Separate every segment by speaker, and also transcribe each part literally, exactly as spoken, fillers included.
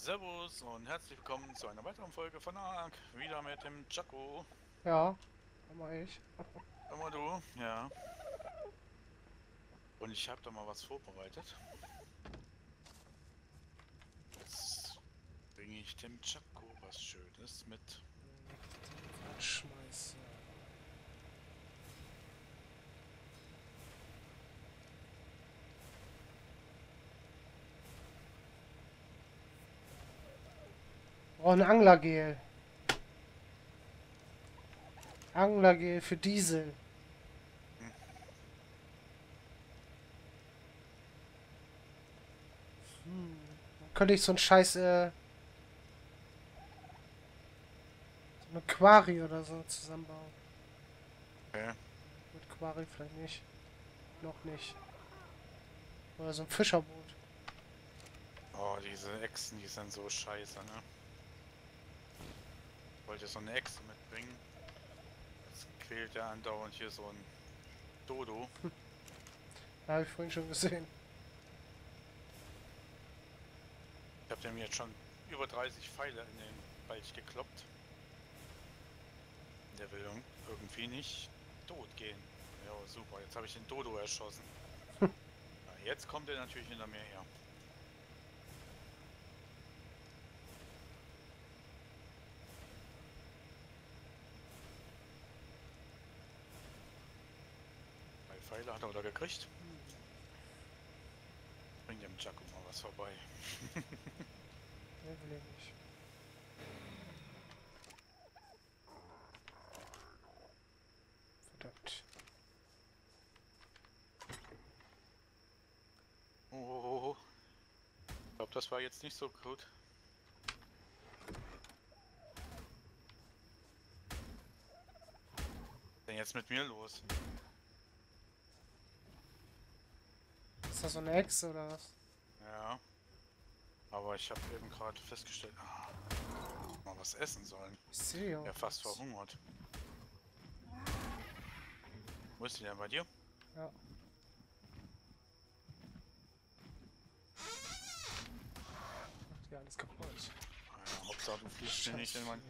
Speaker 1: Servus und herzlich willkommen zu einer weiteren Folge von Ark. Wieder mit dem Chaco.
Speaker 2: Ja, immer ich.
Speaker 1: Immer du, ja. Und ich habe da mal was vorbereitet. Jetzt bringe ich dem Chaco was Schönes mit.
Speaker 2: Schmeiße. Oh, ein Anglergel. Anglergel für Diesel.
Speaker 1: Hm.
Speaker 2: Hm. Dann könnte ich so ein scheiß, äh, so eine Quarry oder so zusammenbauen.
Speaker 1: Okay.
Speaker 2: Mit Quarry vielleicht nicht. Noch nicht. Oder so ein Fischerboot.
Speaker 1: Oh, diese Echsen, die sind so scheiße, ne? Ich wollte so eine Echse mitbringen. Jetzt quält ja andauernd hier so ein Dodo.
Speaker 2: Da habe ich vorhin schon gesehen.
Speaker 1: Ich habe dem jetzt schon über dreißig Pfeile in den Wald gekloppt. Der will irgendwie nicht tot gehen. Ja, super. Jetzt habe ich den Dodo erschossen. Na, jetzt kommt er natürlich hinter mir her. Drei Pfeile hat er wieder gekriegt. Bring dem Jaco mal was vorbei.
Speaker 2: Ne, will ich nicht. Verdammt.
Speaker 1: Oh, ich glaube, das war jetzt nicht so gut. Was ist denn jetzt mit mir los?
Speaker 2: Ist das so eine Echse oder was?
Speaker 1: Ja, aber ich habe eben gerade festgestellt, ah, mal was essen sollen.
Speaker 2: Ich sehe
Speaker 1: Ja,
Speaker 2: auch
Speaker 1: fast
Speaker 2: nichts.
Speaker 1: verhungert. Wo ist die denn bei dir?
Speaker 2: Ja. Macht ja alles kaputt.
Speaker 1: Ah ja, Hauptsache du fliegst mir nicht in mein...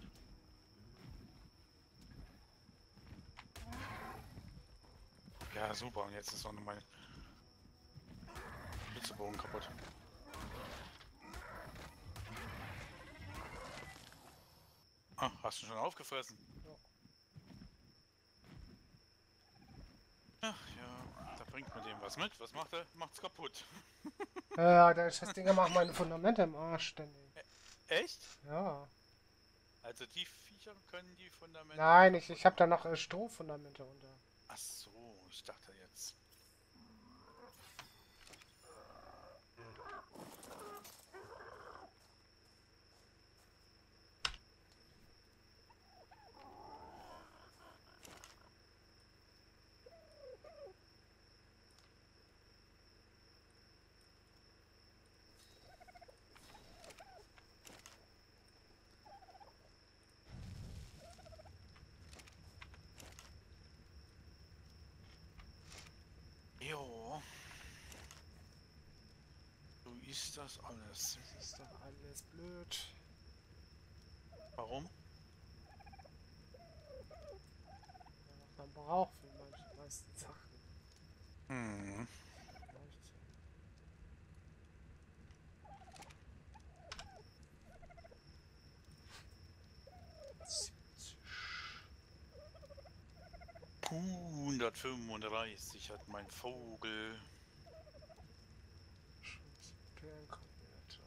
Speaker 1: Ja, super. Und jetzt ist auch noch mein Blitzebogen kaputt. Ah, hast du schon aufgefressen?
Speaker 2: Ja.
Speaker 1: Ach ja, da bringt man dem was mit. Was macht er? Macht's kaputt.
Speaker 2: Ja, der Scheißdinger macht meine Fundamente im Arsch ständig.
Speaker 1: Ä echt?
Speaker 2: Ja.
Speaker 1: Also die Viecher können die Fundamente
Speaker 2: Nein, ich,
Speaker 1: kaputt
Speaker 2: ich habe da
Speaker 1: machen.
Speaker 2: noch äh, Strohfundamente unter.
Speaker 1: Ach so, ich dachte jetzt. Jo, so ist das alles.
Speaker 2: Das ist doch alles blöd.
Speaker 1: Warum?
Speaker 2: Ja, was man braucht für manche meisten Sachen.
Speaker 1: Hm.
Speaker 2: Leuchte. siebzig.
Speaker 1: hundertfünfunddreißig hat mein Vogel.
Speaker 2: Scheiße. Perlenkonverter.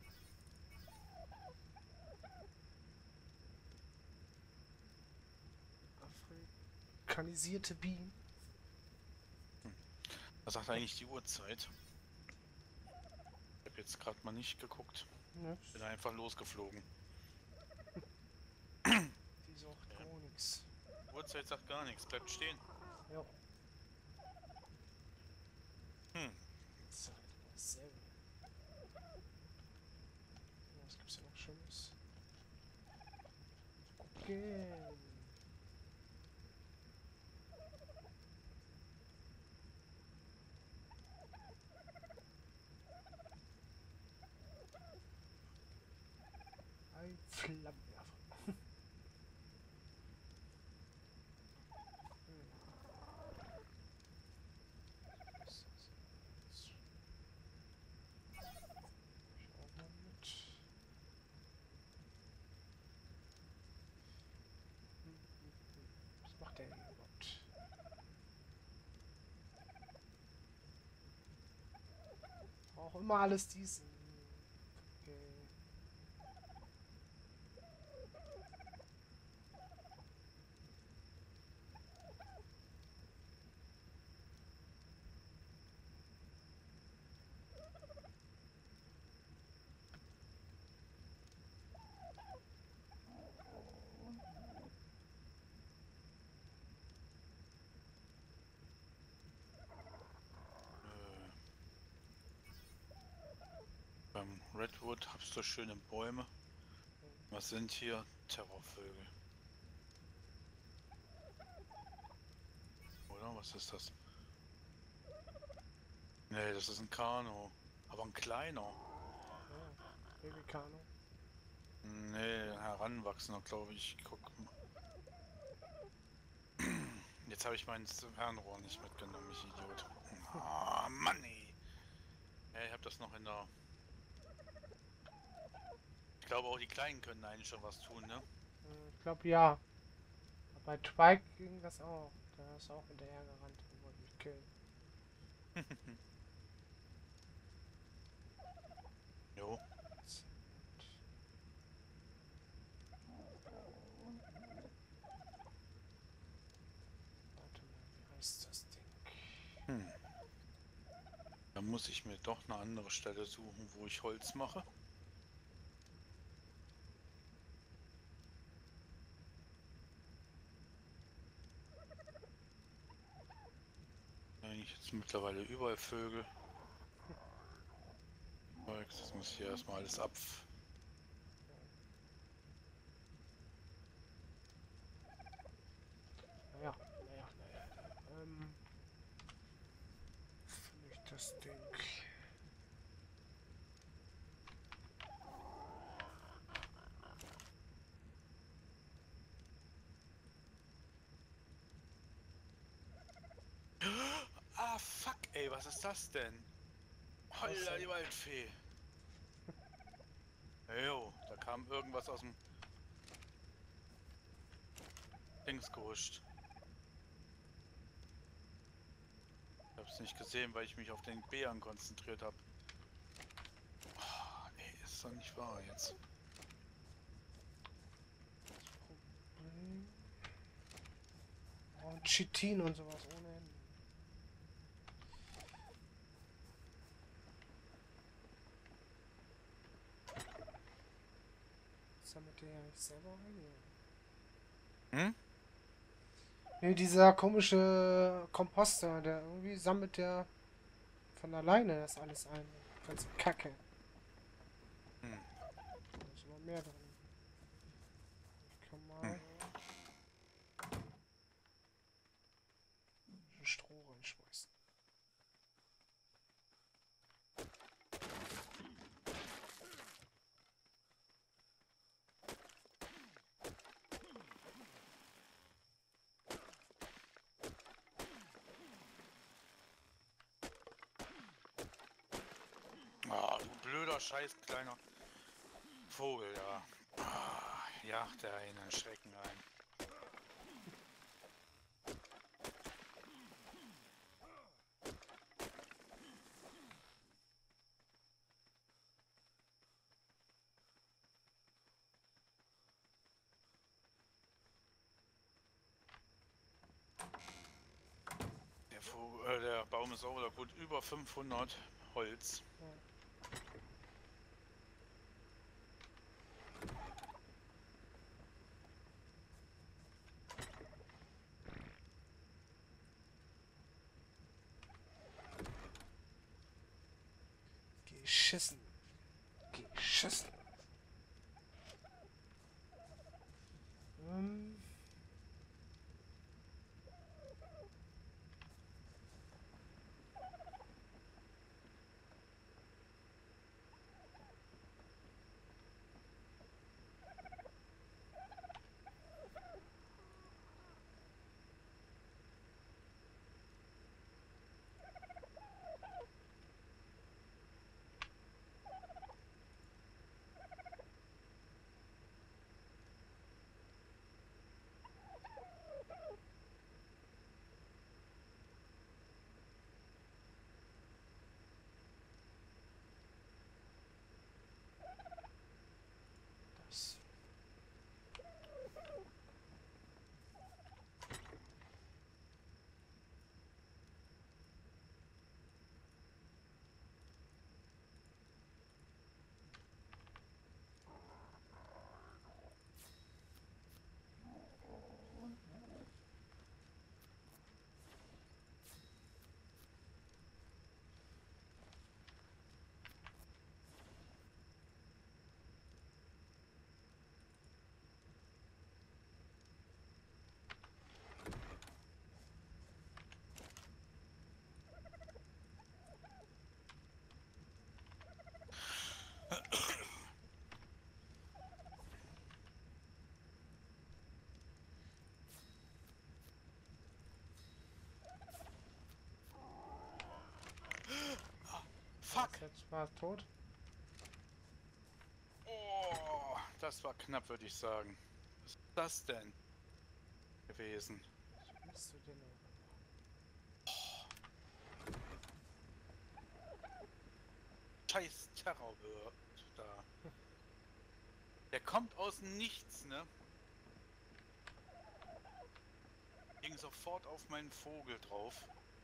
Speaker 2: Afrikanisierte Bienen.
Speaker 1: Hm. Was sagt eigentlich die Uhrzeit? Ich habe jetzt gerade mal nicht geguckt.
Speaker 2: Ne?
Speaker 1: Bin einfach losgeflogen.
Speaker 2: Die sagt
Speaker 1: Ja.
Speaker 2: gar nichts.
Speaker 1: Uhrzeit sagt gar nichts, bleibt stehen.
Speaker 2: Ja.
Speaker 1: Hm.
Speaker 2: Zeit dasselbe. Was gibt's hier noch Schönes? Gucken. Flammenwerfer. Schauen wir mit. Was macht der hier überhaupt? Auch immer alles diesen. Okay.
Speaker 1: Beim Redwood hast du schöne Bäume. Was sind hier? Terrorvögel. Oder? Was ist das? Nee, das ist ein Kano. Aber ein kleiner.
Speaker 2: Oh, Babykano.
Speaker 1: Nee, ein heranwachsender, glaube ich. Guck mal. Jetzt habe ich mein Fernrohr nicht mitgenommen, ich Idiot. Ah, Mann, ey. Ja, ich habe das noch in der... Ich glaube, auch die Kleinen können eigentlich schon was tun, ne?
Speaker 2: Ich glaube ja. Aber bei Twike ging das auch. Da ist auch hinterher gerannt und wollte mich killen.
Speaker 1: Jo.
Speaker 2: Warte mal, wie heißt das Ding?
Speaker 1: Hm. Dann muss ich mir doch eine andere Stelle suchen, wo ich Holz mache. Eigentlich jetzt mittlerweile überall Vögel. Das muss ich hier erstmal alles ab.
Speaker 2: Naja, naja, naja. Ähm. Nicht das Ding.
Speaker 1: Ah, fuck, ey, was ist das denn? Holla, die Waldfee. Jo, da kam irgendwas aus dem Dings gehuscht. Ich hab's nicht gesehen, weil ich mich auf den Bären konzentriert habe. Oh, ey, ist doch nicht wahr jetzt.
Speaker 2: Problem. Und Chitin und sowas ohne Ende. Sammelt der ja nicht selber ein?
Speaker 1: Hm?
Speaker 2: Ne, dieser komische Komposter, der irgendwie sammelt der von alleine das alles ein. Ganz Kacke.
Speaker 1: Hm.
Speaker 2: Da ist immer mehr drin. Ich kann mal
Speaker 1: Hm.
Speaker 2: Stroh reinschmeißen.
Speaker 1: Ah, du blöder Scheiß kleiner Vogel, ja. Ah, jagt er einen Schrecken ein. Der, Vogel, äh, der Baum ist auch wieder gut über fünfhundert Holz.
Speaker 2: Ja. Geschissen. Geschissen. Ähm. Jetzt war er tot.
Speaker 1: Oh, das war knapp, würde ich sagen. Was ist das denn gewesen?
Speaker 2: Was bist du denn noch?
Speaker 1: Scheiß Terrorwirt da. Der kommt aus dem Nichts, ne? Ging sofort auf meinen Vogel drauf.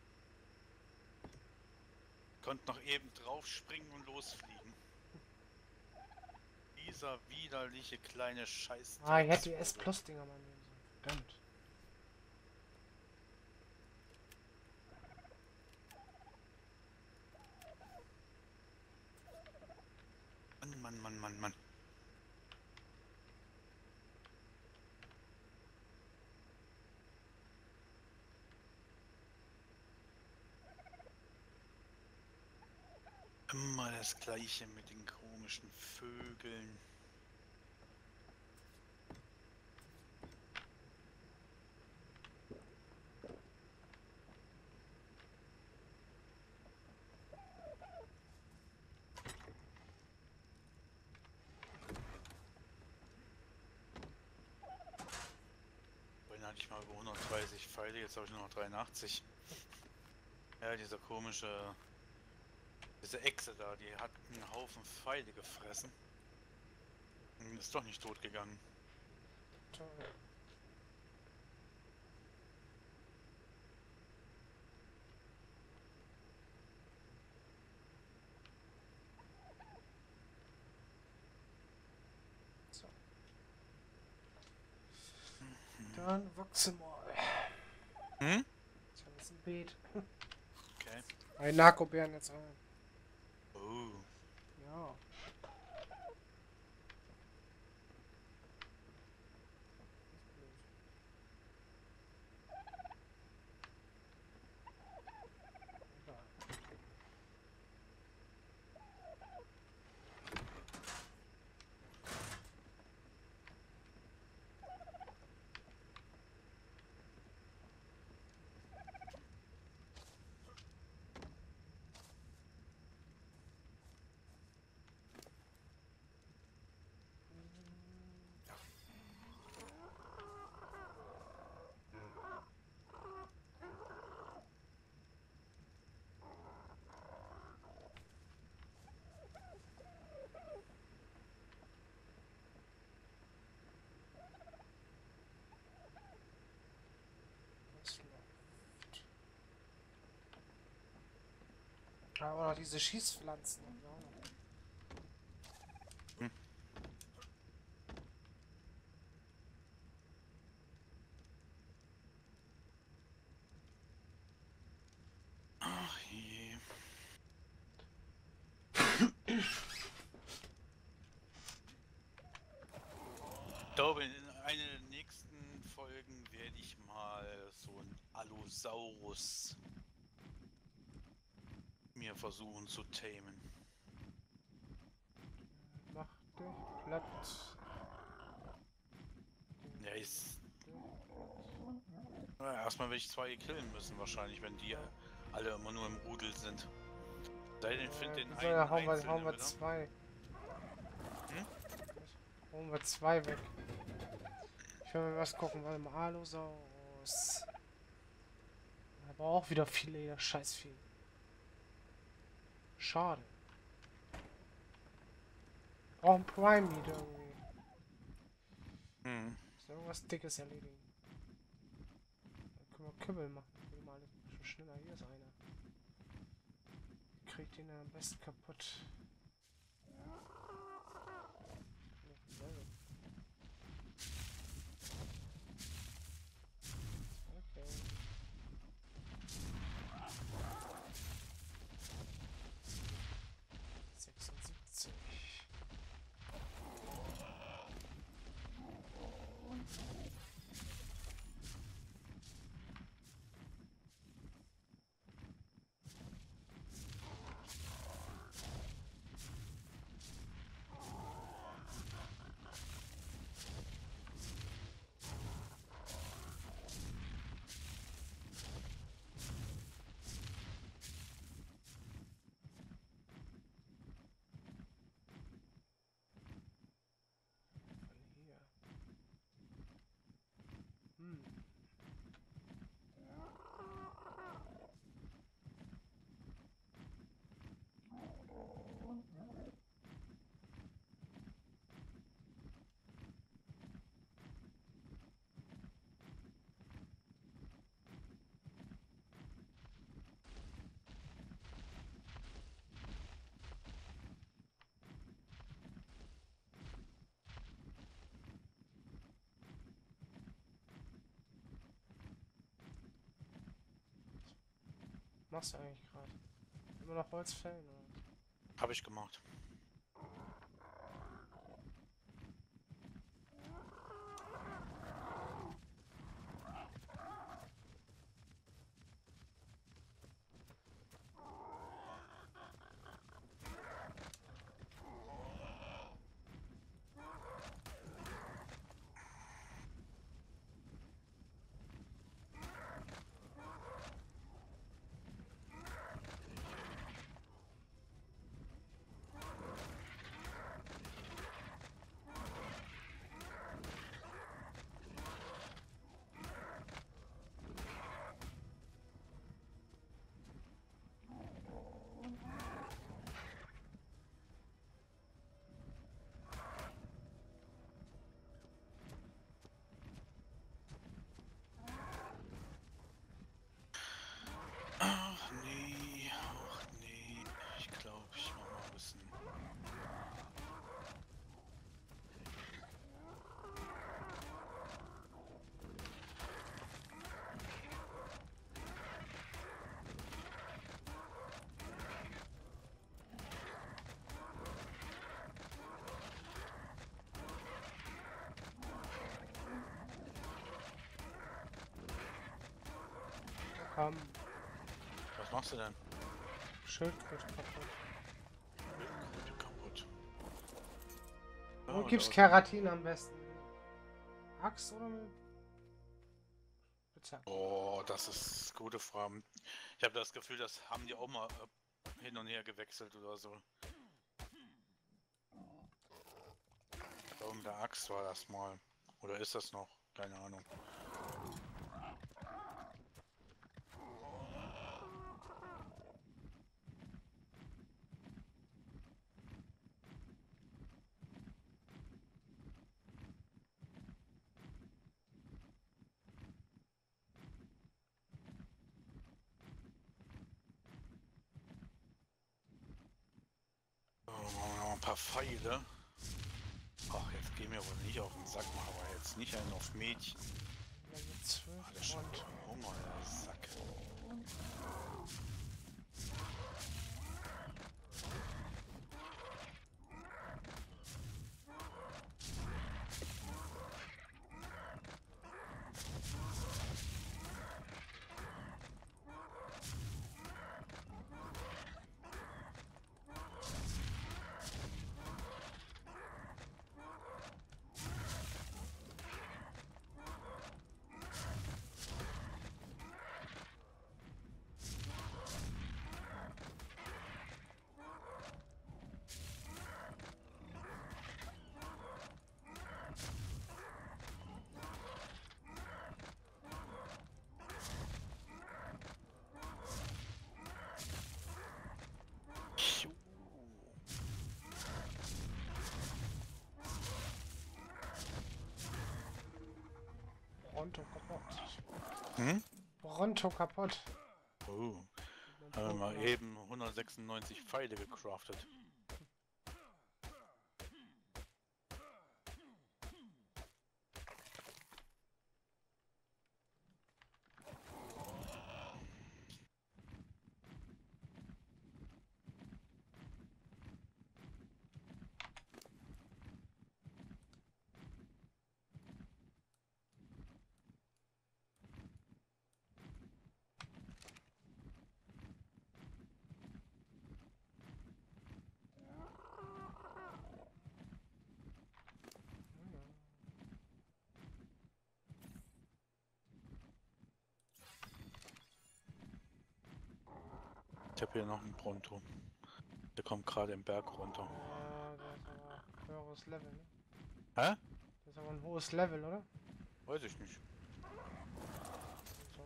Speaker 1: Konnte noch eben drauf springen und losfliegen. Dieser widerliche kleine Scheiß.
Speaker 2: Ah, ich hätte die S-Plus-Dinger mal nehmen sollen. Verdammt.
Speaker 1: Mann, Mann, Mann, Mann, Mann. Immer das Gleiche mit den komischen Vögeln. Vorhin hatte ich mal über hundertdreißig Pfeile, jetzt habe ich nur noch dreiundachtzig. Ja, dieser komische... Diese Echse da, die hat einen Haufen Pfeile gefressen. Und ist doch nicht tot gegangen.
Speaker 2: Toll. So. Dann wachse mal.
Speaker 1: Hm?
Speaker 2: Ich habe jetzt ein Beet.
Speaker 1: Okay.
Speaker 2: Ein Narkobären jetzt ein.
Speaker 1: Oh.
Speaker 2: Ja. Ist blöd. Egal. Das läuft. Aber noch diese Schießpflanzen. Ja.
Speaker 1: Hm. Ach je. Ich glaube, in einer der nächsten Folgen werde ich mal so ein Allosaurus mir versuchen zu tamen.
Speaker 2: Mach dich platt.
Speaker 1: Ja, ist. Na, erstmal werde ich zwei killen müssen wahrscheinlich, wenn die alle immer nur im Rudel sind. Sei denn, find den
Speaker 2: So,
Speaker 1: einen
Speaker 2: ja, hauen wir,
Speaker 1: einzelnen
Speaker 2: hauen wir
Speaker 1: wieder.
Speaker 2: zwei.
Speaker 1: Hm?
Speaker 2: Hauen wir zwei weg. Ich will mal was gucken, warte mal. Allosaurus. Aber auch wieder viele, ja, scheiß viel. Schade. Brauchen Prime Meat irgendwie.
Speaker 1: Hm.
Speaker 2: Ist irgendwas Dickes erledigen. Dann können wir Kümmel machen. Ich will mal alle schon schneller. Hier ist einer. Kriegt den am besten kaputt. Okay. sechsundsiebzig. machst du eigentlich gerade? Immer noch Holz fällen, oder?
Speaker 1: Habe ich gemacht. Ach nee, ach nee. Ich glaube, ich mach mal ein bisschen.
Speaker 2: Komm,
Speaker 1: Was machst du denn?
Speaker 2: Schildkröte kaputt.
Speaker 1: Schildkröte kaputt. Ja,
Speaker 2: Wo
Speaker 1: und
Speaker 2: gibt's
Speaker 1: aus-
Speaker 2: Keratin am besten? Axt oder mit Spitzhacke?
Speaker 1: Oh, das ist gute Frage. Ich habe das Gefühl, das haben die auch mal äh, hin und her gewechselt oder so. Ich glaube, mit der Axt war das mal. Oder ist das noch? Keine Ahnung. So, machen wir noch ein paar Pfeile. Ach, jetzt gehen wir wohl nicht auf den Sack, machen wir jetzt nicht einen auf Mädchen.
Speaker 2: Level zwölf
Speaker 1: Alle schon
Speaker 2: und
Speaker 1: Hunger, der Sack. Piu.
Speaker 2: Bronto kaputt.
Speaker 1: Hm?
Speaker 2: Bronto kaputt.
Speaker 1: Oh, haben wir mal eben hundertsechsundneunzig Pfeile gecraftet. Ich habe hier noch einen Bronto. Der kommt gerade im Berg runter.
Speaker 2: Ja, der ist aber höheres Level, ne?
Speaker 1: Hä?
Speaker 2: Das ist aber ein hohes Level, oder?
Speaker 1: Weiß ich nicht.
Speaker 2: So.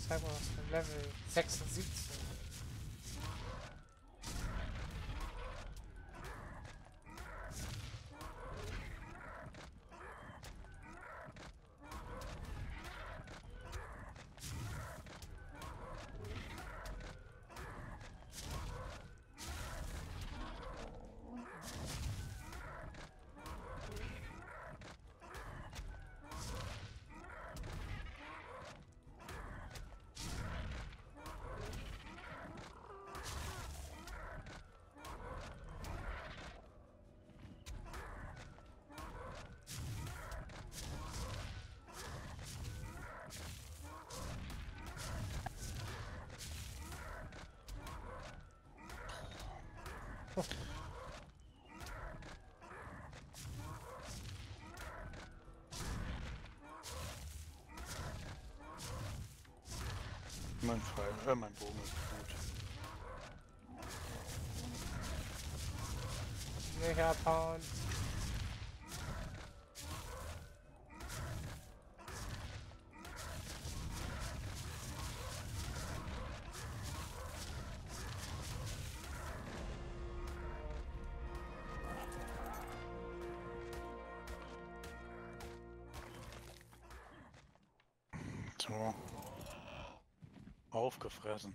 Speaker 2: Zeig mal was für Level sechsundsiebzig.
Speaker 1: Mein Pfeil, äh, mein Bogen ist gut.
Speaker 2: Nicht abhauen.
Speaker 1: So. Aufgefressen.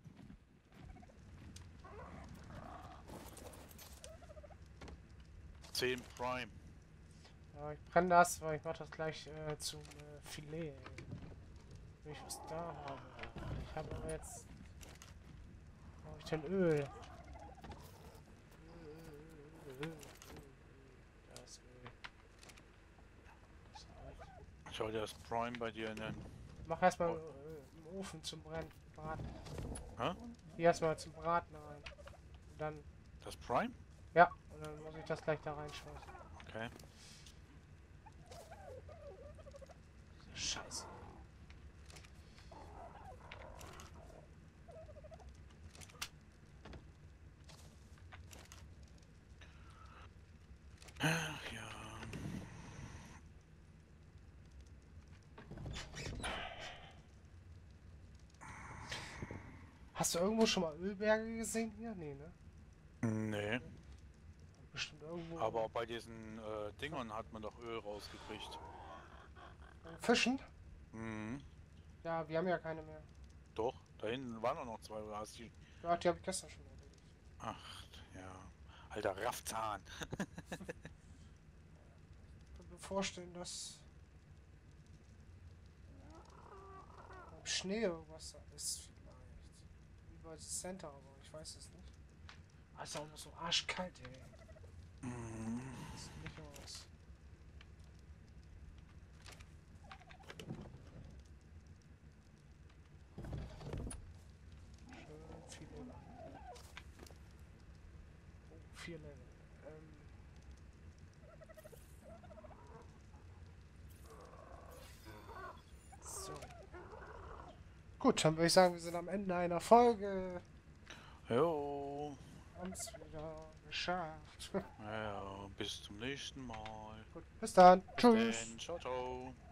Speaker 1: zehn Prime.
Speaker 2: Ja, ich brenne das, weil ich mache das gleich äh, zum äh, Filet. Wenn ich was da habe. Ich habe aber jetzt... Wo habe ich denn Öl? Da ist Öl. Das reicht.
Speaker 1: Schau dir das Prime bei dir nennen.
Speaker 2: Mach erstmal äh, im Ofen zum Brennen. Braten.
Speaker 1: Hä?
Speaker 2: Hier erstmal zum Braten rein. Und dann...
Speaker 1: Das Prime?
Speaker 2: Ja, und dann muss ich das gleich da reinschmeißen.
Speaker 1: Okay.
Speaker 2: Scheiße.
Speaker 1: Ach ja.
Speaker 2: Hast du irgendwo schon mal Ölberge gesehen hier? Nee, ne?
Speaker 1: Nee.
Speaker 2: Bestimmt irgendwo.
Speaker 1: Aber bei diesen äh, Dingern hat man doch Öl rausgekriegt.
Speaker 2: Fischen?
Speaker 1: Mhm.
Speaker 2: Ja, wir haben ja keine mehr.
Speaker 1: Doch, da hinten waren auch noch zwei. Oder hast die...
Speaker 2: Ja, die habe ich gestern schon erledigt.
Speaker 1: Ach, ja. Alter Raffzahn.
Speaker 2: Ich kann mir vorstellen, dass beim Schnee irgendwas da ist vielleicht. Wie bei Center, aber ich weiß es nicht. Ah, ist auch noch so arschkalt, ey.
Speaker 1: Mhm.
Speaker 2: Das sieht nicht aus. Schön viele. Oh, vier Level. Ähm. So. Gut, dann würde ich sagen, wir sind am Ende einer Folge.
Speaker 1: Jo.
Speaker 2: Haben es wieder geschafft.
Speaker 1: Ja, bis zum nächsten Mal.
Speaker 2: Gut, bis dann.
Speaker 1: Bis
Speaker 2: Tschüss.
Speaker 1: dann. Ciao, ciao.